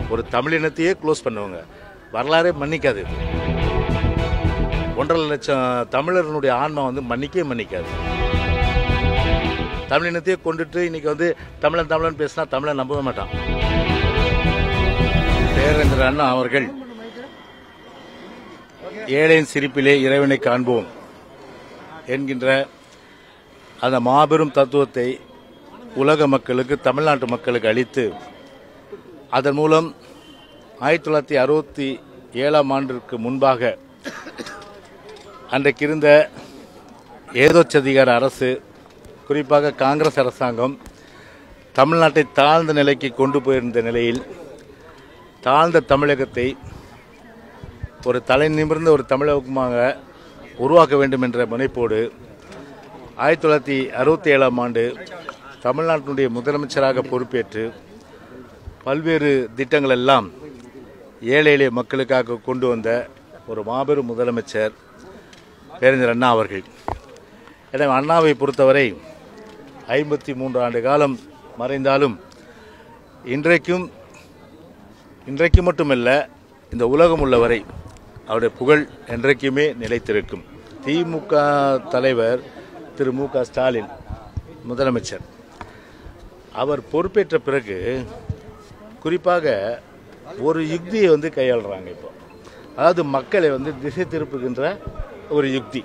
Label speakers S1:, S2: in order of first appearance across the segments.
S1: ஒரு தமிழினத்தையே க்ளோஸ் பண்ணுவாங்க. வரலாறே மன்னிக்காது. 1.5 லட்சம் தமிழர்களுடைய ஆன்மா வந்து மன்னிக்காது. தமிழினத்தையே கொண்டுட்டு இன்னைக்கு வந்து தமிழன் பேசினா தமிழன் நம்பவே மாட்டான். பேரறிஞர் அண்ணா அவர்கள் ஏழையின் சிரிப்பிலே இறைவனை காண்போம் என்கின்ற அந்த மாபெரும் தத்துவத்தை உலக மக்களுக்கு, தமிழ்நாட்டு மக்களுக்கு அளித்து, அதன் மூலம் 1967ஆம் ஆண்டிற்கு முன்பாக அன்றைக்கு இருந்த ஏதோச்சதிகார அரசு, குறிப்பாக காங்கிரஸ் அரசாங்கம் தமிழ்நாட்டை தாழ்ந்த நிலைக்கு கொண்டு போயிருந்த நிலையில் தாழ்ந்த தமிழகத்தை ஒரு தலை நிமிர்ந்த ஒரு தமிழகமாக உருவாக்க வேண்டும் என்ற முனைப்போடு 1967ஆம் ஆண்டு தமிழ்நாட்டினுடைய முதலமைச்சராக பொறுப்பேற்று பல்வேறு திட்டங்கள் எல்லாம் ஏழை எளிய மக்களுக்காக கொண்டு வந்த ஒரு மாபெரும் முதலமைச்சர் பேரறிஞர் அண்ணா அவர்கள். எனவே அண்ணாவை பொறுத்தவரை 53 ஆண்டு காலம் மறைந்தாலும் இன்றைக்கு மட்டுமல்ல, இந்த உலகம் உள்ளவரை அவருடைய புகழ் என்றைக்குமே நிலைத்திருக்கும். திமுக தலைவர் திரு மு க ஸ்டாலின் முதலமைச்சர், அவர் பொறுப்பேற்ற பிறகு குறிப்பாக ஒரு யுக்தியை வந்து கையாளுறாங்க. இப்போ அதாவது மக்களை வந்து திசை திருப்புகின்ற ஒரு யுக்தி.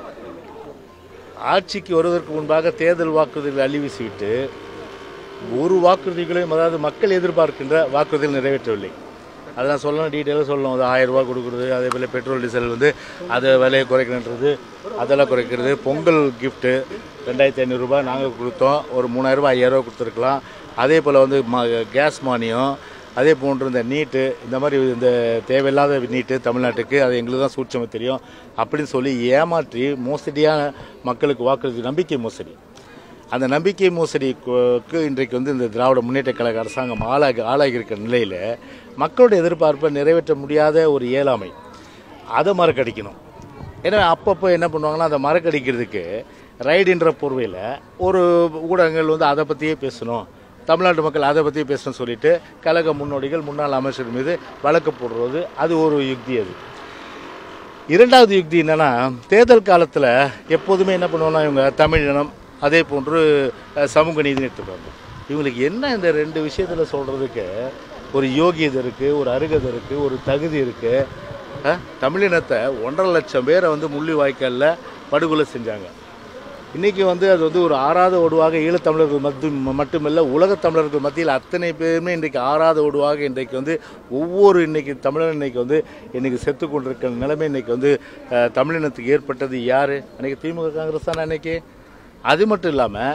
S1: ஆட்சிக்கு வருவதற்கு முன்பாக தேர்தல் வாக்குறுதிகளை அள்ளி வீசிவிட்டு ஒரு வாக்குறுதிகளையும், அதாவது மக்கள் எதிர்பார்க்கின்ற வாக்குறுதிகள் நிறைவேற்றவில்லை. அதை நான் சொல்லணும், டீட்டெயிலாக சொல்லணும். அது 1000 ரூபா கொடுக்குறது, அதே போல் பெட்ரோல் டீசல் வந்து அதை விலையை குறைக்கணுன்றது, அதெல்லாம் குறைக்கிறது. பொங்கல் கிஃப்ட்டு 2500 ரூபாய் நாங்கள் கொடுத்தோம், ஒரு 3000 ரூபாய் 5000 ரூபா கொடுத்துருக்கலாம். அதே போல் வந்து கேஸ் மானியம், அதே போன்று இந்த நீட்டு, இந்த மாதிரி இந்த தேவையில்லாத நீட்டு தமிழ்நாட்டுக்கு, அது எங்களுக்கு தான் சூட்சமாக தெரியும் அப்படின்னு சொல்லி ஏமாற்றி மோசடியான மக்களுக்கு வாக்குறுதி, நம்பிக்கை மோசடி. அந்த நம்பிக்கை மோசடிக்கு இன்றைக்கு வந்து இந்த திராவிட முன்னேற்ற கழக அரசாங்கம் ஆளாகி இருக்கிற நிலையில் மக்களுடைய எதிர்பார்ப்பை நிறைவேற்ற முடியாத ஒரு இயலாமை, அதை மறக்கடிக்கணும். ஏன்னா அப்பப்போ என்ன பண்ணுவாங்கன்னா, அதை மறக்கடிக்கிறதுக்கு ரைடுன்ற போர்வையில் ஒரு ஊடகங்கள் வந்து அதை பற்றியே பேசணும், தமிழ்நாட்டு மக்கள் அதை பற்றியே பேசணும்னு சொல்லிட்டு கழக முன்னோடிகள், முன்னாள் அமைச்சர் மீது வழக்கு போடுறது, அது ஒரு யுக்தி. அது இரண்டாவது யுக்தி என்னென்னா, தேர்தல் காலத்தில் எப்போதுமே என்ன பண்ணுவோம்னா, இவங்க தமிழினம் அதே போன்று சமூக நீதினு எடுத்துப்பாங்க. இவங்களுக்கு என்ன இந்த 2 விஷயத்தில் சொல்கிறதுக்கு ஒரு யோகியதை இருக்குது, ஒரு அருகதை இருக்குது, ஒரு தகுதி இருக்குது. தமிழினத்தை 1.5 லட்சம் பேரை வந்து முள்ளி வாய்க்காலில் படுகொலை செஞ்சாங்க. இன்றைக்கி வந்து அது வந்து ஒரு ஆறாத ஓடுவாக ஈழத்தமிழர்கள் மட்டுமல்ல, உலகத் தமிழர்கள் மத்தியில் அத்தனை பேருமே இன்றைக்கு ஆறாத ஓடுவாக இன்றைக்கு வந்து ஒவ்வொரு இன்றைக்கி தமிழன் இன்றைக்கி வந்து இன்றைக்கி செத்து கொண்டிருக்கிற நிலைமை இன்றைக்கி வந்து தமிழினத்துக்கு ஏற்பட்டது யார்? அன்றைக்கி திமுக காங்கிரஸ் தானே அன்றைக்கி. அது மட்டும் இல்லாமல்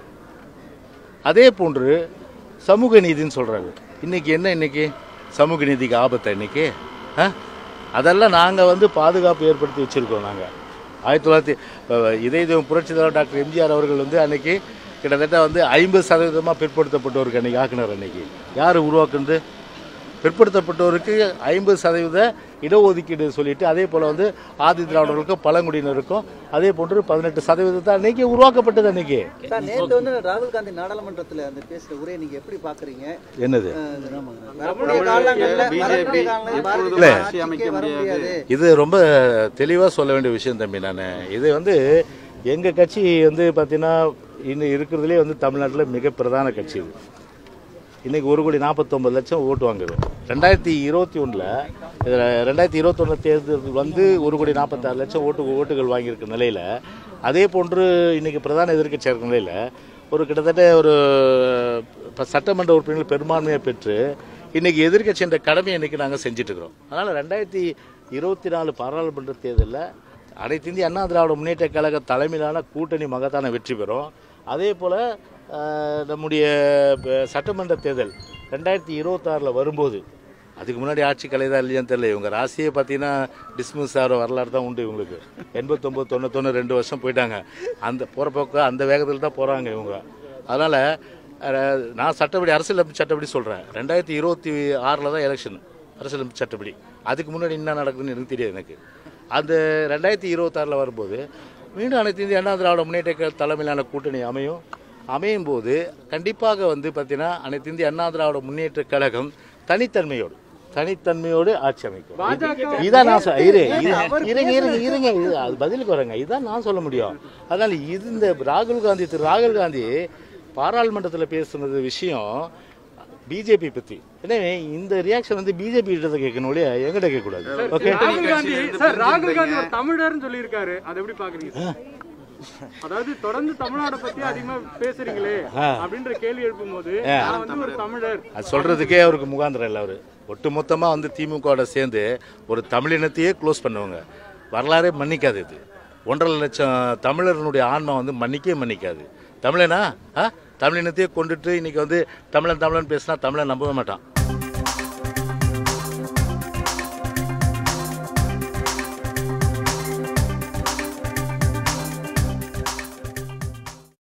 S1: அதே போன்று சமூக நீதின்னு சொல்கிறாங்க. இன்றைக்கி என்ன, இன்றைக்கி சமூக நீதிக்கு ஆபத்தை இன்றைக்கி அதெல்லாம் நாங்கள் வந்து பாதுகாப்பு ஏற்படுத்தி வச்சுருக்கோம். நாங்கள் 1900 புரட்சி தலைவர் டாக்டர் எம்ஜிஆர் அவர்கள் வந்து அன்றைக்கி கிட்டத்தட்ட வந்து 50% பிற்படுத்தப்பட்டோருக்கு அன்றைக்கி ஆக்கினார். அன்றைக்கி யார் உருவாக்குறது? பிற்படுத்தப்பட்டோருக்கு 50% இடஒதுக்கீடு சொல்லிட்டு, அதே போல் வந்து ஆதி திராவிடர்களுக்கும் பழங்குடியினருக்கும் அதே போன்று 18% தான் அன்றைக்கி உருவாக்கப்பட்டது. அன்றைக்கி
S2: நேற்று வந்து ராகுல் காந்தி நாடாளுமன்றத்தில் அந்த பேசுகிற உரையை நீங்கள் எப்படி பார்க்குறீங்க?
S1: என்னது இது ரொம்ப தெளிவாக சொல்ல வேண்டிய விஷயம் தம்பி. நான் இது வந்து எங்கள் கட்சி வந்து பார்த்தீங்கன்னா இன்னும் இருக்கிறதுலே வந்து தமிழ்நாட்டில் மிக பிரதான கட்சி. இது இன்றைக்கி 1,49,00,000 ஓட்டு வாங்குது. 2021 தேர்தல் வந்து 1,46,00,000 ஓட்டுகள் வாங்கியிருக்க நிலையில், அதே போன்று இன்றைக்கி பிரதான எதிர்க்கட்சியாக இருக்கிற நிலையில் ஒரு கிட்டத்தட்ட ஒரு சட்டமன்ற உறுப்பினர்கள் பெரும்பான்மையை பெற்று இன்றைக்கி எதிர்க்கட்சி என்ற கடமையை இன்றைக்கி நாங்கள் செஞ்சிட்ருக்கிறோம். அதனால் 2024 பாராளுமன்ற தேர்தலில் அனைத்து இந்திய அண்ணா திராவிட முன்னேற்ற கழக தலைமையிலான கூட்டணி மகத்தான வெற்றி பெறும். அதே போல் நம்முடைய சட்டமன்ற தேர்தல் 2026 வரும்போது, அதுக்கு முன்னாடி ஆட்சி கலைதான் இல்லையான்னு தெரியல, இவங்க ராசியை பார்த்தீங்கன்னா டிஸ்மிஸ் ஆகிற வரலாறு தான் உண்டு இவங்களுக்கு. 89, 91, 2 வருஷம் போயிட்டாங்க. அந்த போகிற போக்க அந்த வேகத்தில் தான் போகிறாங்க இவங்க. அதனால் நான் சட்டப்படி, அரசியலமைப்பு சட்டப்படி சொல்கிறேன், 2026 தான் எலெக்ஷன் அரசியலமைப்பு சட்டப்படி. அதுக்கு முன்னாடி என்ன நடக்குதுன்னு எனக்கு தெரியாது. எனக்கு அந்த 2026 வரும்போது மீண்டும் அனைத்து இந்திய அண்ணா திராவிட முன்னேற்ற தலைமையிலான கூட்டணி அமையும் போது கண்டிப்பாக வந்து பார்த்தீங்கன்னா அனைத்து இந்திய அண்ணா திராவிட முன்னேற்ற கழகம் தனித்தன்மையோடு ஆட்சி அமைக்கும். இதான் நான் இருங்க அது பதிலுக்கு வரேங்க. இதான் நான் சொல்ல முடியும். அதனால் இந்த ராகுல் காந்தி பாராளுமன்றத்தில் பேசுனது விஷயம் பிஜேபி பற்றி. எனவே இந்த ரியாக்ஷன் வந்து பிஜேபி கிட்ட கேட்கணும், எங்கிட்ட கேட்கக்கூடாது. ஓகே,
S3: ராகுல் காந்தி ஒரு தமிழர்னு சொல்லியிருக்காரு, அதை எப்படி பாக்குறீங்க? அதாவது தொடர்ந்து தமிழ்நாடு பத்தி அதிகமா பேசுறீங்களே அப்படின்ற கேள்வி எழுப்பும் போது ஒரு தமிழர்
S1: அது சொல்றதுக்கே அவருக்கு முகாந்திரம் இல்லை. அவரு ஒட்டுமொத்தமா வந்து திமுக சேர்ந்து ஒரு தமிழினத்தையே க்ளோஸ் பண்ணுவாங்க. வரலாறே மன்னிக்காது. இது 1.5 லட்சம் தமிழர்களுடைய ஆன்மா வந்து மன்னிக்காது. தமிழனா தமிழினத்தையே கொண்டுட்டு இன்னைக்கு வந்து தமிழன் பேசினா தமிழன் நம்பவே மாட்டான்.